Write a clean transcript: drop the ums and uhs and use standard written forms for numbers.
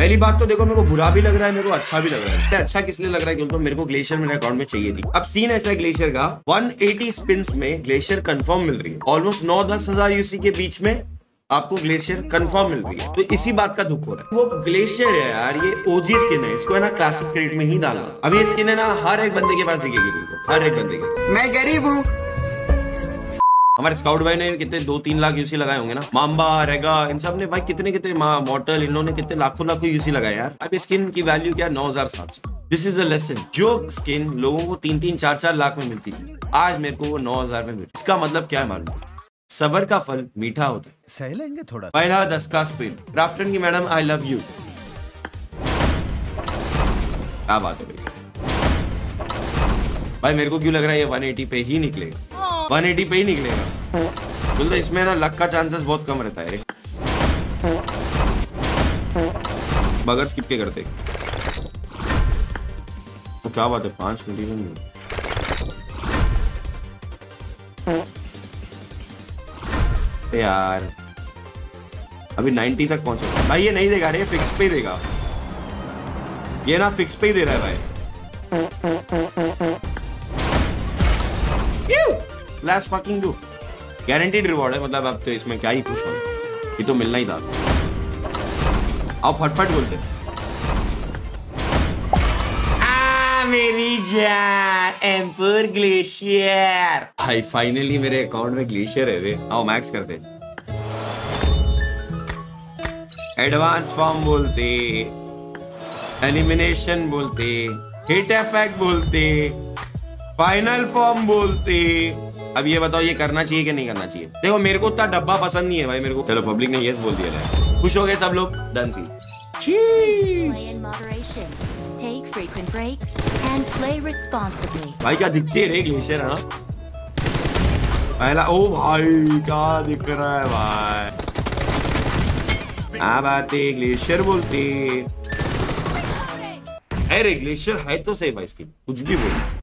पहली बात तो देखो, मेरे को बुरा भी लग रहा है, मेरे को अच्छा भी लग रहा है। अच्छा किस लिए लग रहा है, क्योंकि मेरे को ग्लेशियर मेरे अकाउंट में चाहिए थी। अब सीन ऐसा है ग्लेशियर का, 180 स्पिन्स में ग्लेशियर कंफर्म मिल रही है। ऑलमोस्ट 9-10 हजार यूसी के बीच में आपको ग्लेशियर कंफर्म मिल रही है। तो इसी बात का दुख हो रहा है। वो ग्लेशियर है यार, ये ओजी स्किन है, इसको है ना क्लासिक क्रेड में ही डालना। अब ये स्किन है ना हर एक बंदे के पास दिखेगी तुमको, हर एक बंदे के। मैं गरीब हूँ। हमारे स्काउट भाई ने कितने 2-3 लाख यूसी लगाए होंगे ना। माम्बा, रेगा, इन सब ने भाई कितने मॉर्टल, इन्होंने कितने लाखों यूसी लगाए यार। अब स्किन की वैल्यू क्या, 9,700। This is a lesson. जो स्किन लोगों को 3-3, 4-4 लाख में मिलती थी, आज मेरे को वो 9,000 में मिलती। इसका मतलब क्या है मालूम? सबर का फल मीठा होता है। सह लेंगे थोड़ा। पहला 10 का स्पिन। क्राफ्टन की मैडम आई लव यू। क्या बात है भाई, मेरे को क्यों लग रहा है ये 180 पे ही निकलेगा, 180 पे ही निकलेगा। बोलते इसमें ना लक का चांसेस बहुत कम रहता है। बगैर स्किप के करते तो क्या बात है, 5 मिलियन यार। अभी 90 तक पहुंचा भाई। ये नहीं देगा रे, फिक्स पे ही देगा ये ना, फिक्स पे ही दे रहा है भाई। Let's fucking do। Guaranteed reward है, मतलब अब तो इसमें क्या ही खुश हो, ये तो मिलना ही था। आओ फटफट बोलते। मेरी जान एम्पर ग्लेशियर भाई, फाइनली मेरे अकाउंट में ग्लेशियर है रे। आओ मैक्स करते। एडवांस फॉर्म बोलते, एलिमिनेशन बोलते, हिट इफेक्ट बोलते, फाइनल फॉर्म बोलते। अब ये बताओ, ये करना चाहिए कि नहीं करना चाहिए? देखो मेरे को उतना डब्बा पसंद नहीं है भाई मेरे को। चलो पब्लिक ने यस बोल दिया है, खुश हो गए सब लोग। डन सी। भाई क्या दिखते रे ग्लेशियर है ना पहला। ओ भाई क्या दिख रहा है भाई, क्या बात है, ग्लेशियर बोलते। अरे ग्लेशियर है तो सही भाई, इसकी कुछ भी बोल।